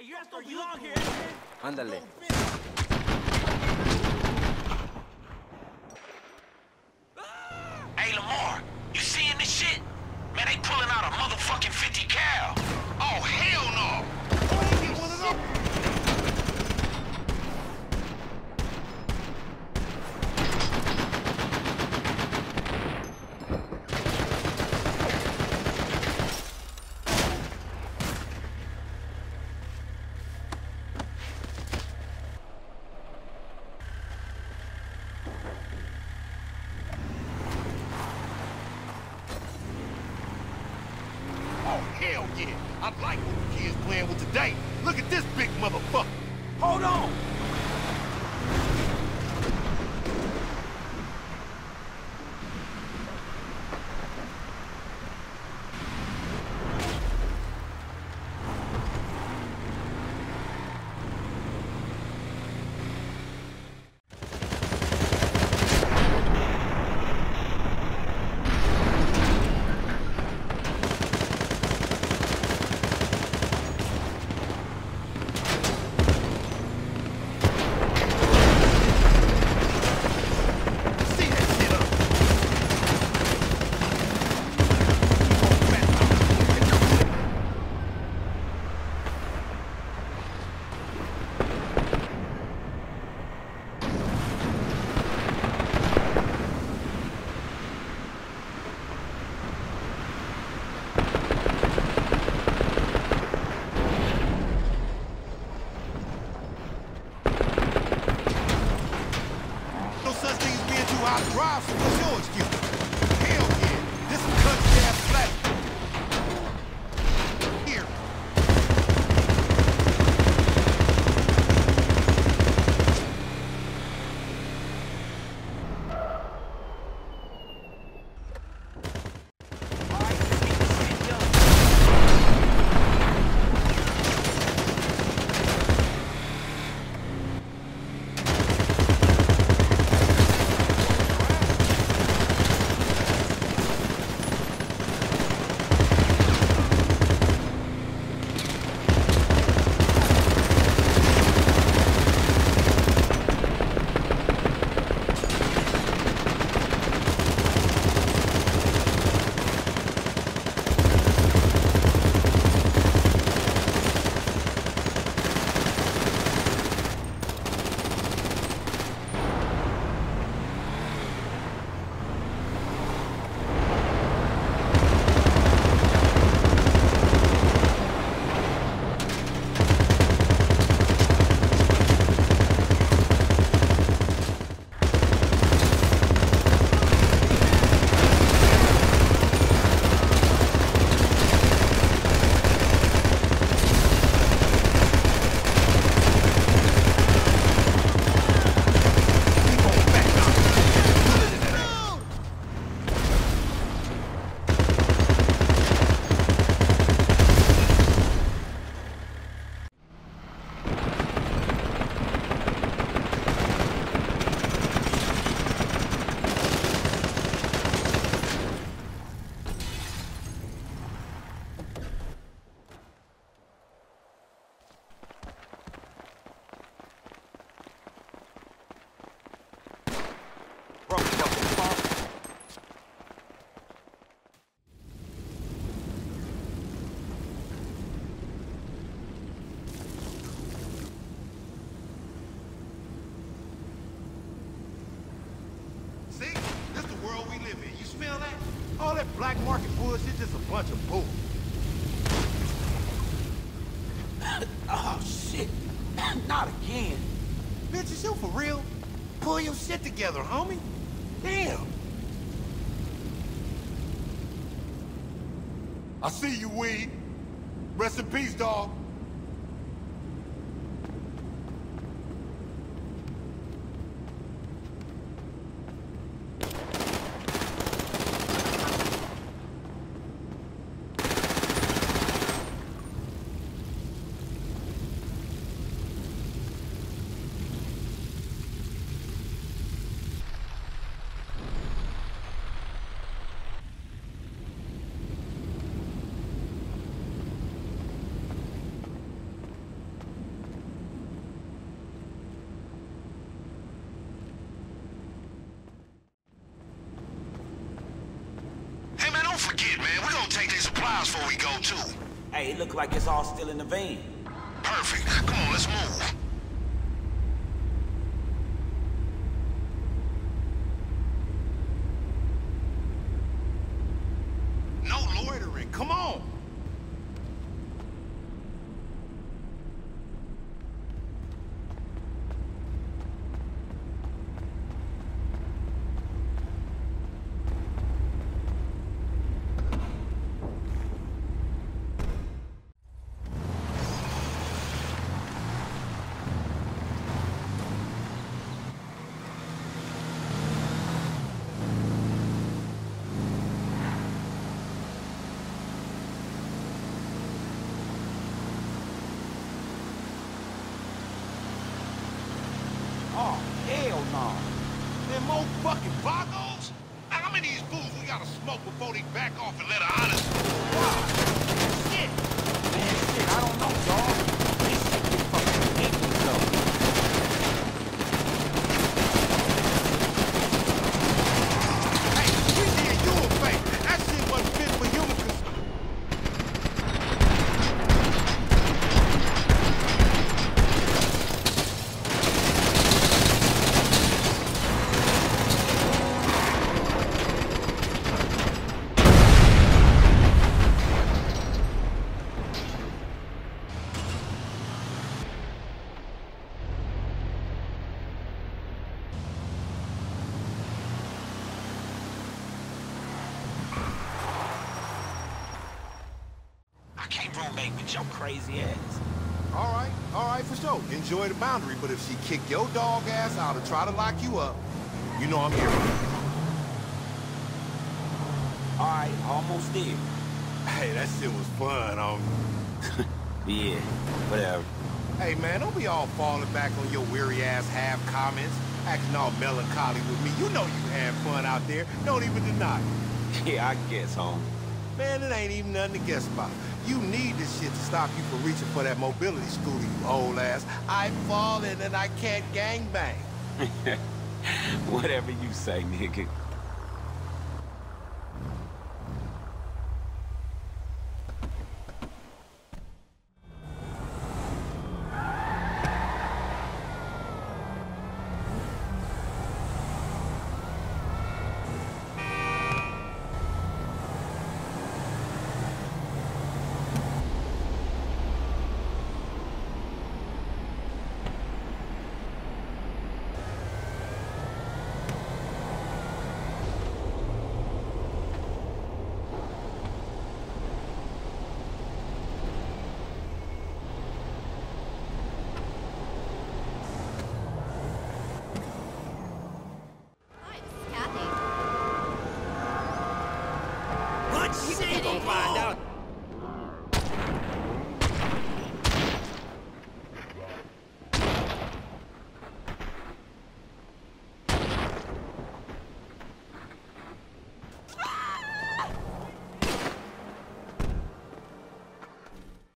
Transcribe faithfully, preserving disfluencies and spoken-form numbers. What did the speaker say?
you guys don't belong here. Ándale. Hey, Lamar, you seeing this shit? Man, they pulling out a motherfucking fifty cal. Oh, hell no! Oh, get one of them. Hell yeah! I like what the kids playing with today. Look at this big motherfucker. Hold on! Drive, so what's your excuse? Hell yeah, this is country ass flat. Here. See? This the world we live in. You smell that? All that black market bullshit just a bunch of bull. Oh, shit. Not again. Bitch, is you for real? Pull your shit together, homie. Damn. I see you, Weed. Rest in peace, dog. forget, man. We're gonna take their supplies before we go, too. Hey, it look like it's all still in the van. Perfect. Come on, let's move. No loitering. Come on. Oh, hell no. Them more fucking boggos? How many of these fools we gotta smoke before they back off and let her honest? Wow. Shit. Man, shit, I don't know, dog. This shit get fucking ridiculous, though. Hey, we did you a favor. That shit wasn't fit for human cons- I can't roommate with your crazy ass. All right, all right, for sure. Enjoy the boundary, but if she kick your dog ass out and try to lock you up, you know I'm here. All right, almost there. Hey, that shit was fun, um. Yeah, whatever. Hey, man, don't be all falling back on your weary-ass half comments, acting all melancholy with me. You know you had fun out there. Don't even deny it. Yeah, I guess, home. Man, it ain't even nothing to guess about. You need this shit to stop you from reaching for that mobility scooter, you old ass. I've fallen and I can't gangbang. Whatever you say, nigga.